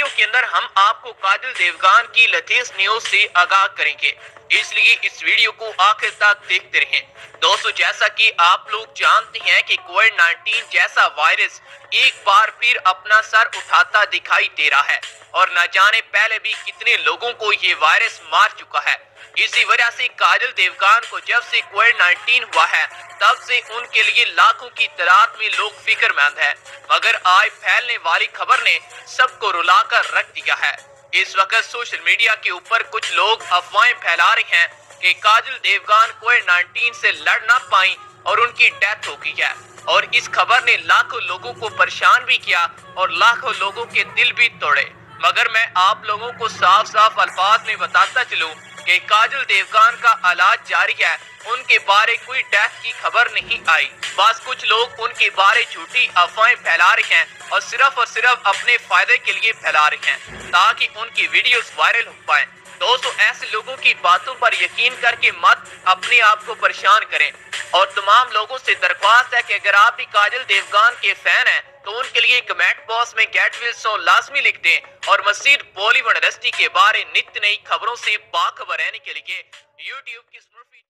Video کے اندر ہم آپ کو کاجل دیوگان کی لیٹسٹ نیوز سے آگاہ کریں گے، اس لیے اس ویڈیو کو آخر تک دیکھتے رہیں۔ دوستو، جیسا کہ آپ لوگ جانتے ہیں کہ کووڈ-19 جیسا وائرس ایک بار پھر اپنا سر اٹھاتا دکھائی دے رہا ہے اور نہ جانے پہلے بھی کتنے لوگوں کو یہ وائرس مار چکا ہے۔ اسی وجہ سے کاجل دیوگان کو جب سے کووڈ-19 ہوا ہے تب سے ان کے لیے لاکھوں کی تعداد میں لوگ فکر مند ہیں، مگر آج پھیلنے والی خبر نے سب کو رلا کر رکھ دیا ہے۔ اس وقت سوشل میڈیا کے اوپر کچھ لوگ افواہیں پھیلا رہے ہیں کہ کاجل دیوگان کووڈ-19 سے لڑ نہ پائیں اور ان کی ڈیتھ ہو گئی ہے، اور اس خبر نے لاکھوں لوگوں کو پریشان بھی کیا اور لاکھوں لوگوں کے دل بھی توڑے۔ مگر میں آپ لوگوں کو صاف صاف الفاظ میں بتاتا چلوں کہ کاجل دیوگان کا علاج جاری ہے، ان کے بارے کوئی ڈیتھ کی خبر نہیں آئی۔ بس کچھ لوگ ان کے بارے جھوٹی افواہیں پھیلا رہے ہیں اور صرف اپنے فائدے کے لیے پھیلا رہے ہیں تاکہ ان کی ویڈیوز وائرل ہو پائیں۔ دوستو، ایسے لوگوں کی باتوں پر یقین کر کے مت اپنے آپ کو پریشان کریں، اور تمام لوگوں سے درخواست ہے کہ اگر آپ بھی کاجل دیوگان کے فین ہیں تو ان کے لیے کمنٹ باکس میں گیٹ ویل سونگ لازمی لکھ دیں، اور مزید بالی ووڈ انڈسٹری کے بارے نت نئی خبروں سے باخبر رہنے کے لیے یوٹیوب کی